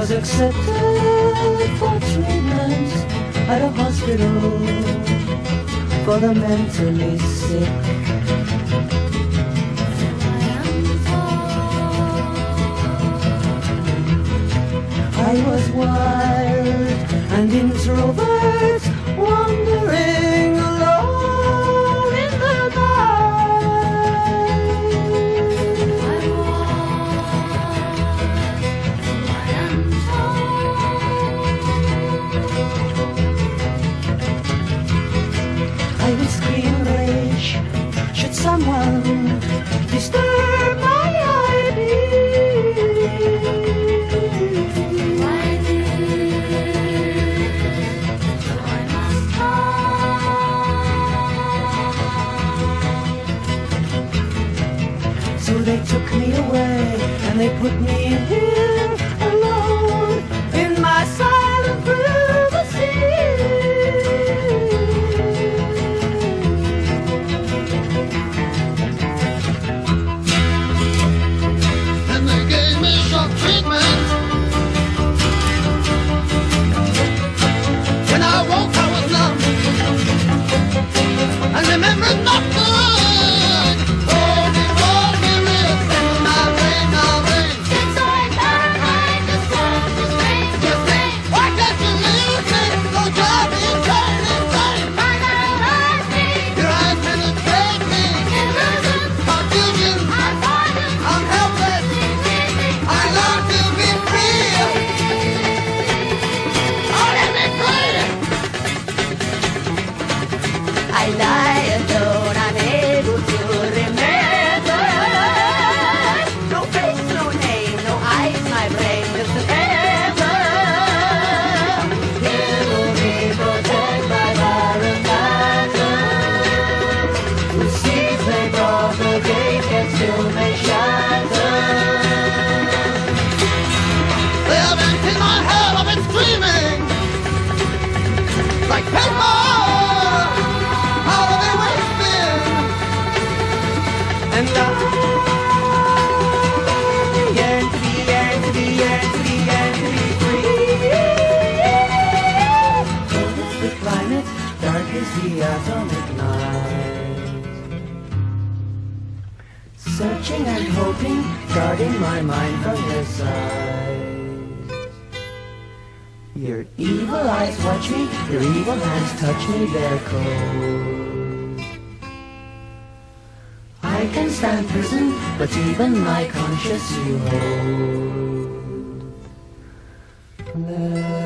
was accepted for treatment at a hospital for the mentally sick. I was wild and introvert, wandering alone in the night. I would scream in rage should someone disturb my ideas. So they took me away and they put me here alone in my silent privacy. And they gave me some treatment. When I woke I was numb and remembered not good. I lie alone, unable to remember. No face, no name, no eyes, my brain just a feather. Will be protected by Baron whose seeds may propagate yet still may shatter. They have emptied my head of its dreaming like paper. And I yearn to be, yearn to be, yearn to be, yearn to be free. Cold is the climate, dark is the atomic night. Searching and hoping, guarding my mind from your sight. Your evil eyes watch me, your evil hands touch me, they're cold. I can stand prison, but even my conscience you hold.